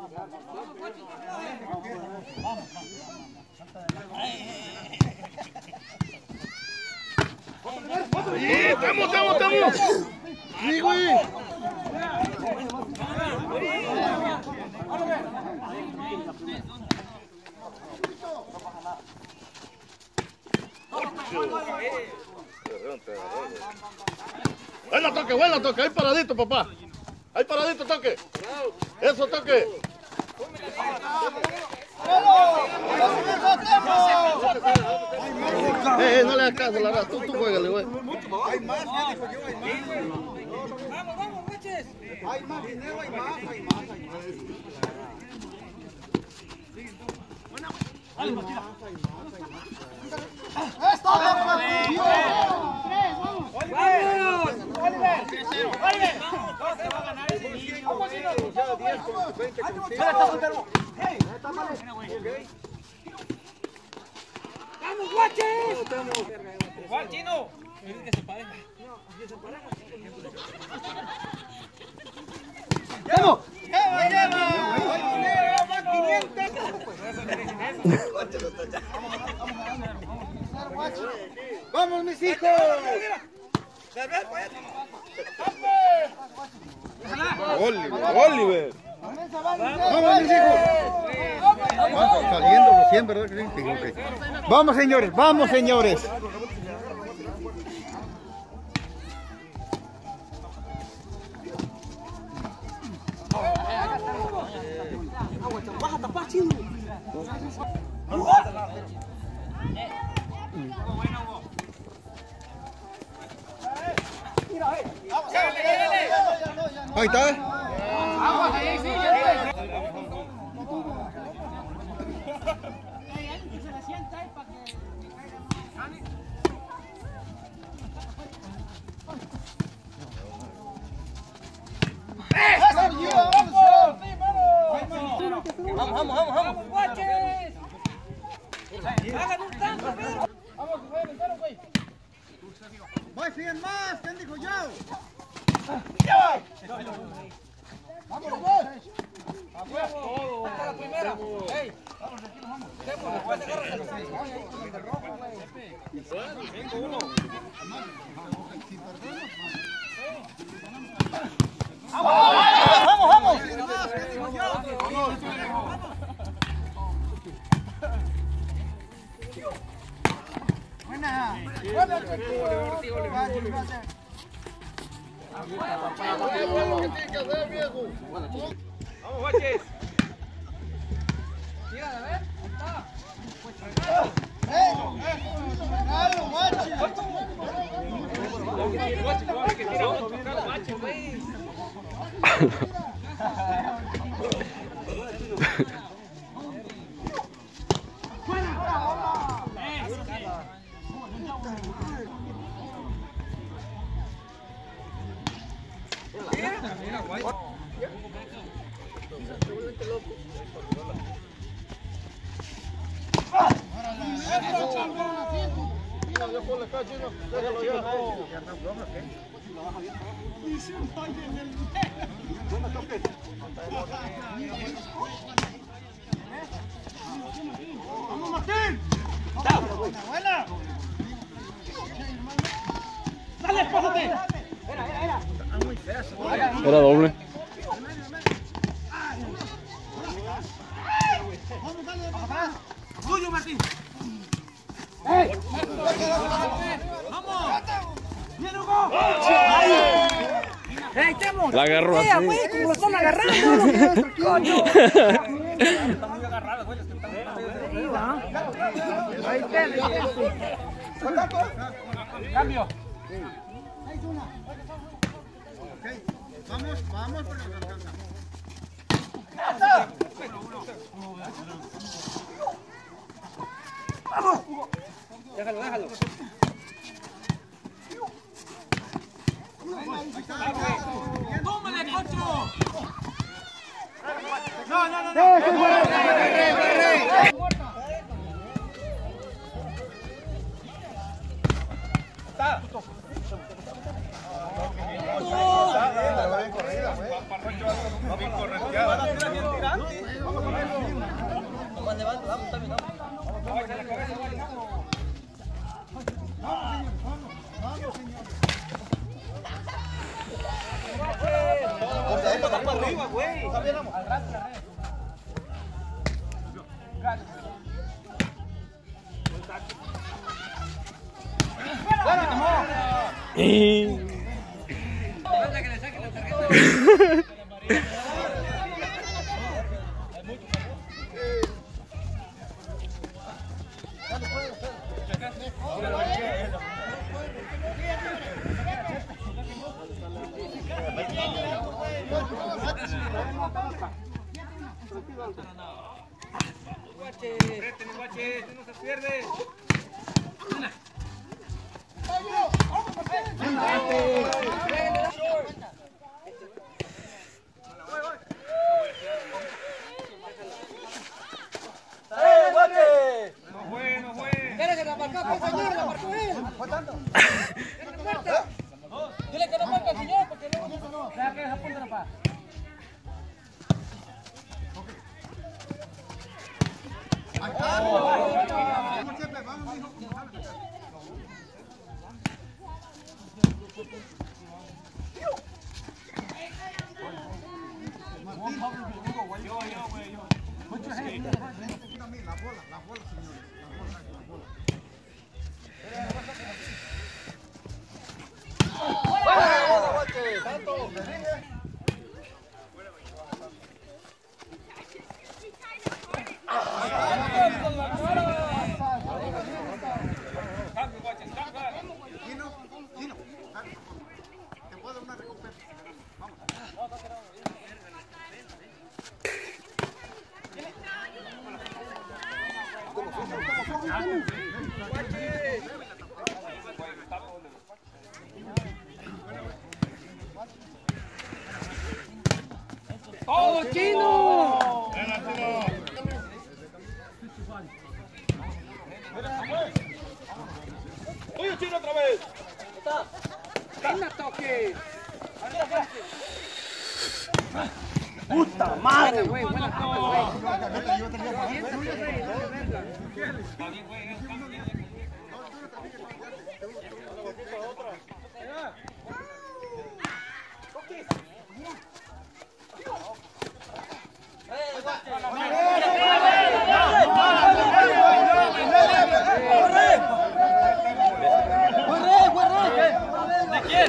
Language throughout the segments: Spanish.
¡Estamos! ¡Sí, güey! Buena toque, ahí paradito, papá. Ahí paradito, toque. Eso, toque. No le hagas caso, la verdad, tú juégale, güey. Hay más, ya dijo yo, hay más. Vamos, guaches. Hay más dinero, hay más. ¡Esto! ¡Vamos, guaches! ¡Juan, Chino! Que se pareja. ¡Vamos! ¡Vamos, mis hijos! Oliver. ¡Vamos, mis hijos! Saliendo los 100, ¿verdad? Okay. ¡Vamos, señores! ¡Baja, tapá, Chino! Ahí está. ¡Vamos, guaches! ¡Hagan un tanto, pero! ¡Vamos, güey! ¡Voy 100 más! ¿Quién dijo yo? ¡Vamos, vos! ¡Hasta la primera! ¡Ey! ¡Vamos! Después agarras el rojo, güey. ¡Vamos! ¡Buena! ¡Vamos, guaches! Mira, a ver, ahí está. ¡Vamos, Martín! ¡Buena! ¡Dale, pásate! Era doble. ¡Tuyo, Martín! ¡Vamos! ¡Bien, Hugo! ¡Ey, Temo! La agarró así. ¡Ey, güey! ¡Como lo están agarrando! ¡Coño! Están muy agarrados, güey. Ahí está. ¡Cambio! Vamos por la garganta. ¡Vamos! Déjalo. ¡Tómale, Cocho! No. Está. Bien correteada. Falta que le saquen la tarjeta. Guache, no se pierde. Dile que la marcó, señor, la marcó él. Dile que no marca el señor, porque luego deja que esa punta la paz. ¡Oh, chino! ¡Oye, chino otra vez! ¡Venga, toque! ¡Puta madre! Güey, buena cama, güey. ¿De quién?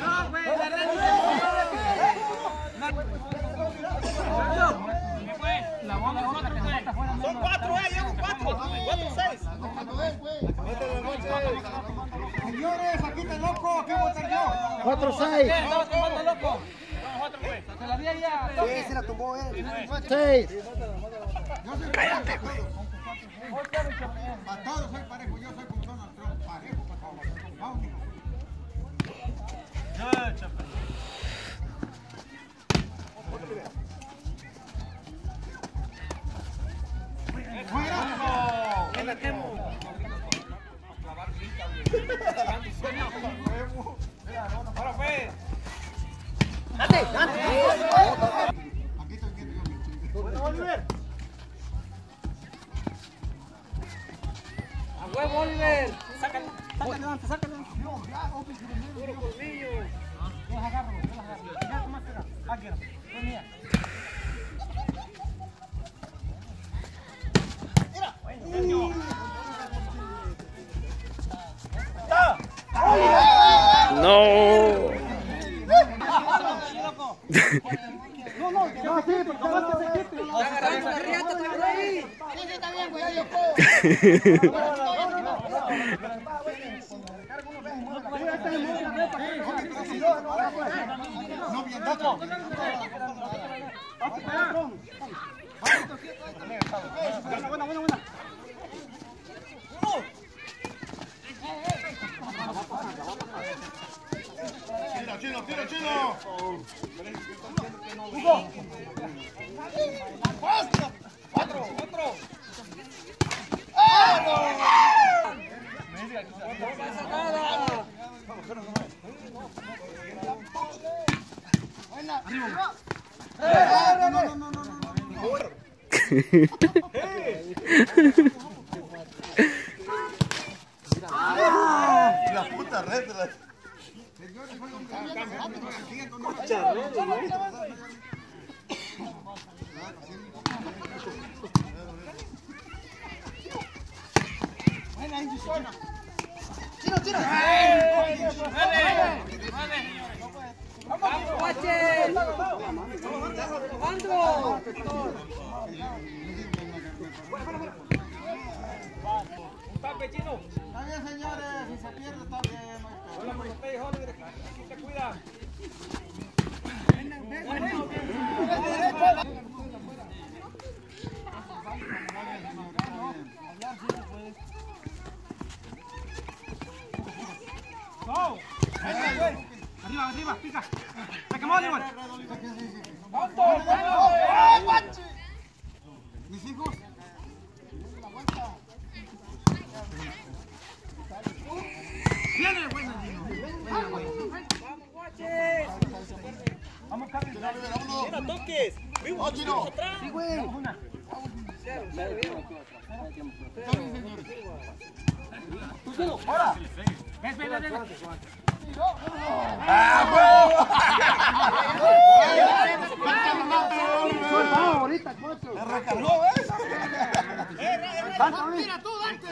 Son 4, llevo 4. 4-6. Señores, aquí está loco, ¿qué voy a hacer yo? 4-6. Se la di allá. Sí, se la tumbó él. 6. Cállate, güey. Para todos soy parejo, yo soy con Donald Trump, parejo, por favor. Vamos, hijo. Ahora pues. Aquí estoy viendo yo. Bueno, Oliver. ¡A huevo, Oliver! Sácale. Sácale. Puro colmillo. Yo las agarro. Ya, ¿cómo será? Aquí, es mía. No. Agarrando la riata, está por ahí. No, bien, otro. Buena. Chino. Otro. No pasa nada. La puta red. Está pechino. Está bien, señores, si se pierde está bien. Se cuida. Arriba, pica. Sacamos, Oliver. Mis hijos. Viene, güey. Vamos, Carlos. ¡No toques! ¡Vamos, Chino! Sí, güey. Ven. Ahorita, cocho. ¡Se recargó, ves! Mira tú, Dante.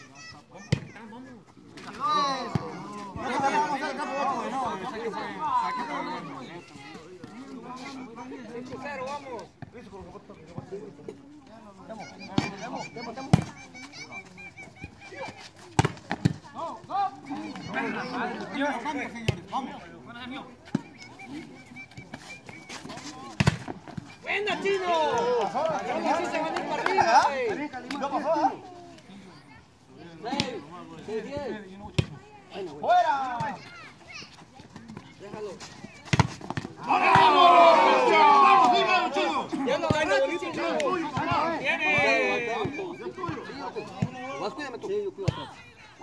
¡Venga, Chino! ¿Cómo así se van a ir para arriba, güey? ¡Fuera! Déjalo. ¡Vamos, Chino! Ya lo ganó, bonito, Chino. Viene. Más cuídame tú. Sí, yo cuido atrás.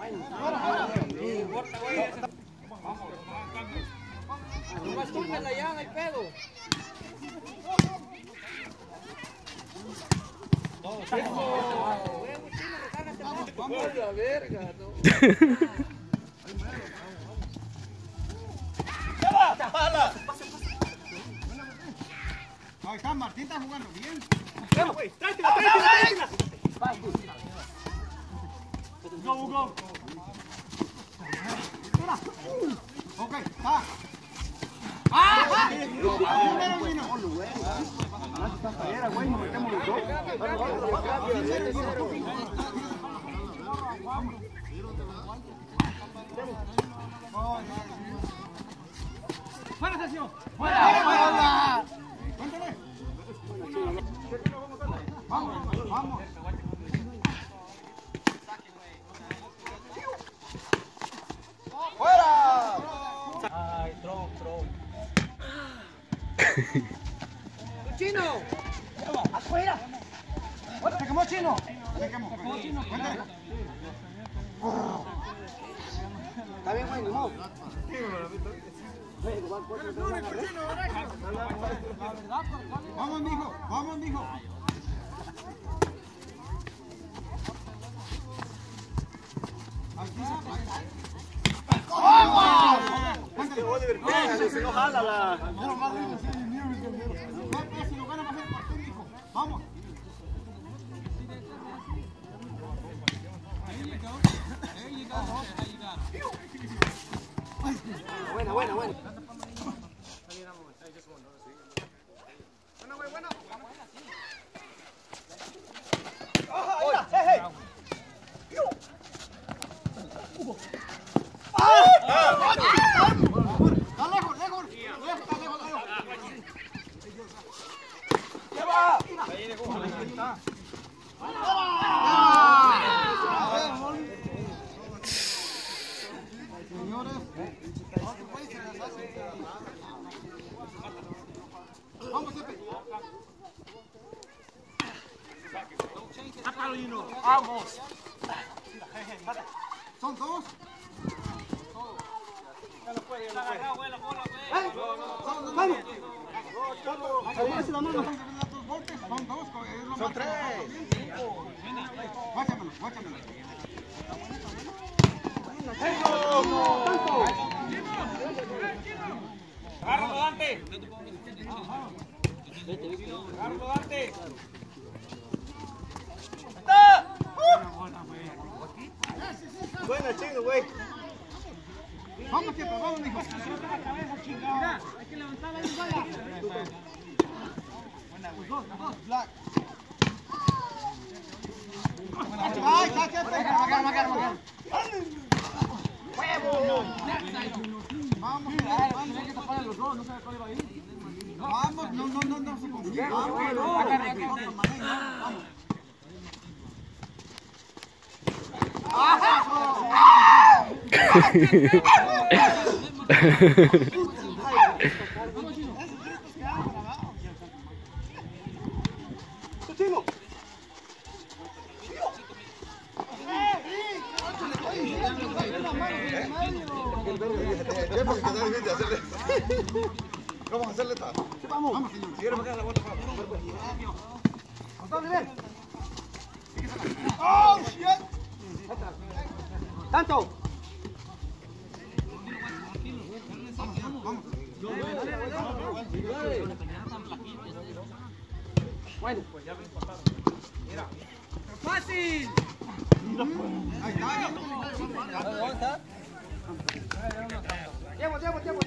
Nomás túrmela ya, no hay pedo. Huevo, Chino, recárgate más. Vamos a la verga, no. Ahí está, Martín está jugando bien. Go. Ok, está. ¡Ah! Primero vino. Fuera, Sergio. ¡Fuera! Cuéntale. Vamos. ¡Fuera! Ay, tron. ¡Chino! ¡Afuera! ¡Se quemó, Chino! Cuéntale. Está bien, güey, no. Vamos, mijo. ¡Vamos! Oliver, pégale, si no jala la... Si lo gana va a ser Martín, mijo. Vamos. Buena. Está lejos. Señores, vamos, Pepe. Vamos. Son dos. Vamos. Son dos. Son tres. Guáchamelo. Agárralo, Dante. Buena, Chino, güey. mijo. Mira, hay que levantar la iguala. Black. Ay, vamos, vamos, no se consigue. Vamos a hacerle tal. Vamos, señor. Si quieres la vuelta, ¡Oh, shit! ¡Tanto! Bueno, pues ya ven, mira. ¡Fácil! Ahí está. Tiempo.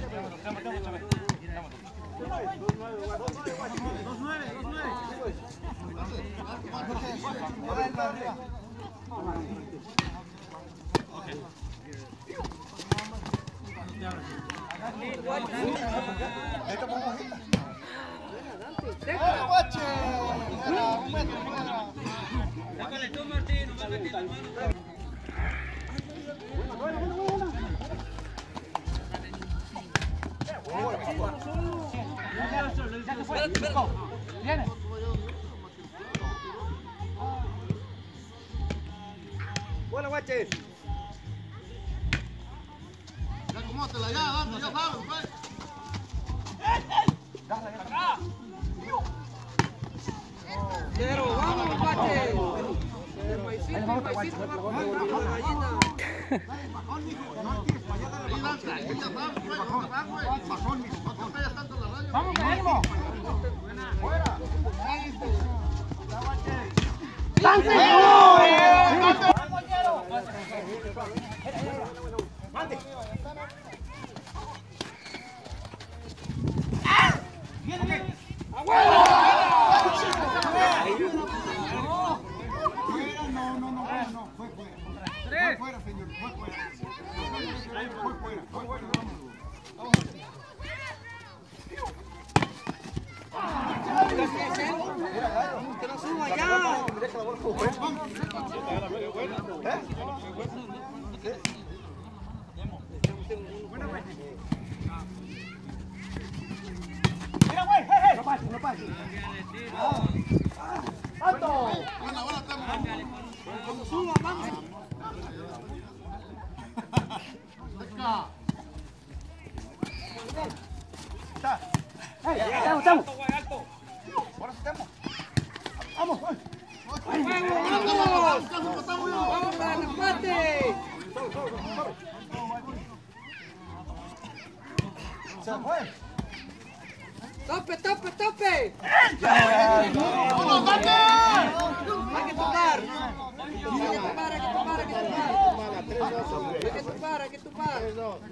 Viene. Bueno, guaches. Ya acomódate ya, dame, ya sabes, pues. Pero vamos, guaches. El maicito, la gallina. Vamos, venimos. No, fue fuera. Fue fuera, señor, fue fuera. Fue fuera. Que no suba ya. Mira, güey, no pase. ¡Alto! Cuando suba, vamos. Estamos. ¡Vamos para el empate! ¡Tope! ¡Tope! Hay que tocar. Hay que tocar.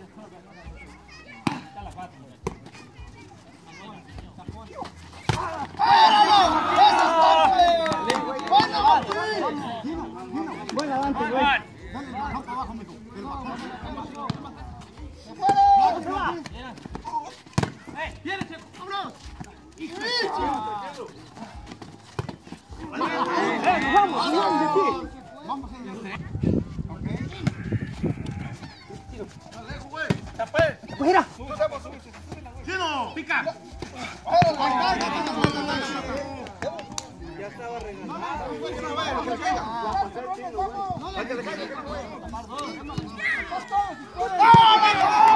Buen avance, güey. Dale el bajón para abajo, mijo. El bajón. ¡Viene, Checo! ¡Vámonos! Vamos, señor. Ok. ¡Pues era! ¡Chino! ¡Pica! Ya estaba regalado. ¡Ah!